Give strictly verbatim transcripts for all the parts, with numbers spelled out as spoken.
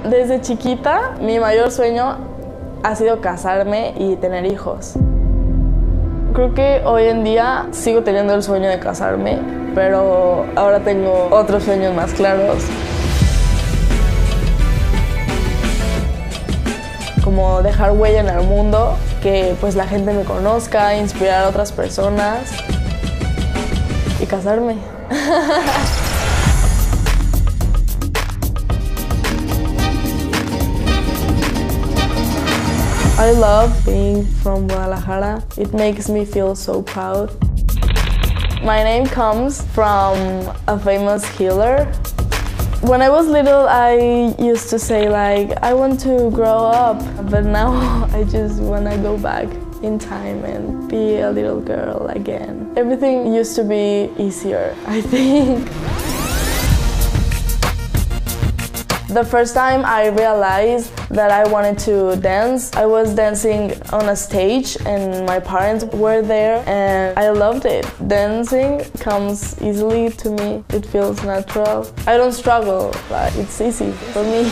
Desde chiquita, mi mayor sueño ha sido casarme y tener hijos. Creo que hoy en día sigo teniendo el sueño de casarme, pero ahora tengo otros sueños más claros. Como dejar huella en el mundo, que pues la gente me conozca, inspirar a otras personas y casarme. I love being from Guadalajara. It makes me feel so proud. My name comes from a famous healer. When I was little, I used to say like, I want to grow up, but now I just want to go back in time and be a little girl again. Everything used to be easier, I think. The first time I realized that I wanted to dance, I was dancing on a stage and my parents were there and I loved it. Dancing comes easily to me, it feels natural. I don't struggle, but it's easy for me.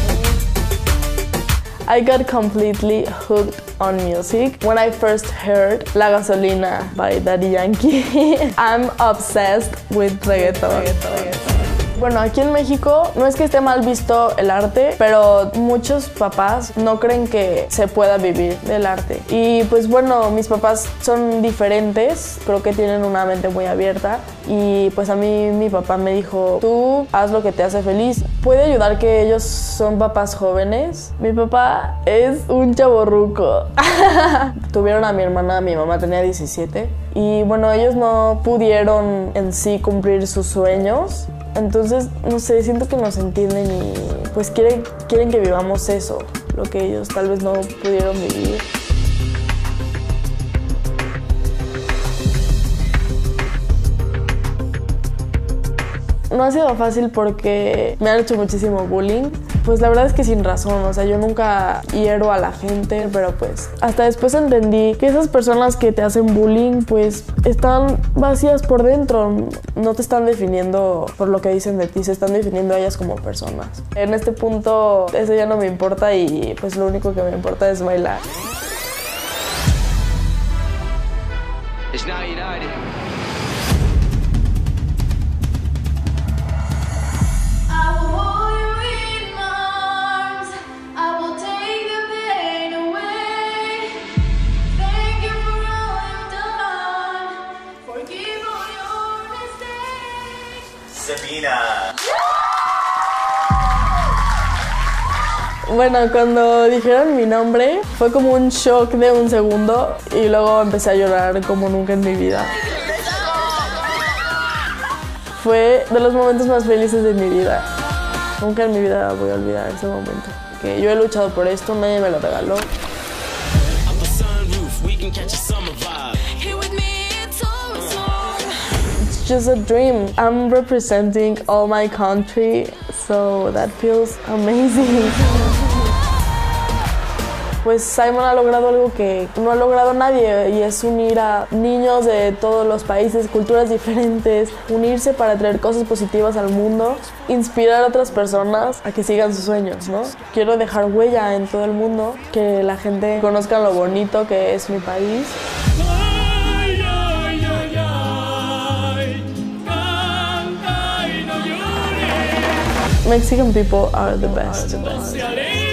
I got completely hooked on music when I first heard La Gasolina by Daddy Yankee. I'm obsessed with reggaeton. Bueno, aquí en México no es que esté mal visto el arte, pero muchos papás no creen que se pueda vivir del arte. Y pues bueno, mis papás son diferentes, creo que tienen una mente muy abierta y pues a mí mi papá me dijo, tú haz lo que te hace feliz. Puede ayudar que ellos son papás jóvenes. Mi papá es un chavorruco. Tuvieron a mi hermana, mi mamá tenía diecisiete y bueno, ellos no pudieron en sí cumplir sus sueños. Entonces, no sé, siento que nos entienden y pues quieren, quieren que vivamos eso, lo que ellos tal vez no pudieron vivir. No ha sido fácil porque me han hecho muchísimo bullying. Pues la verdad es que sin razón, o sea, yo nunca hiero a la gente, pero pues hasta después entendí que esas personas que te hacen bullying pues están vacías por dentro, no te están definiendo por lo que dicen de ti, se están definiendo a ellas como personas. En este punto eso ya no me importa y pues lo único que me importa es bailar. It's now United. Sabina. Bueno, cuando dijeron mi nombre fue como un shock de un segundo y luego empecé a llorar como nunca en mi vida. Fue de los momentos más felices de mi vida. Nunca en mi vida voy a olvidar ese momento. Que yo he luchado por esto, nadie me lo regaló. Just a dream. I'm representing all my country, so that feels amazing. Pues Simon ha logrado algo que no ha logrado nadie y es unir a niños de todos los países, culturas diferentes, unirse para traer cosas positivas al mundo, inspirar a otras personas a que sigan sus sueños, ¿no? Quiero dejar huella en todo el mundo, que la gente conozca lo bonito que es mi país. Mexican people are the best. The best.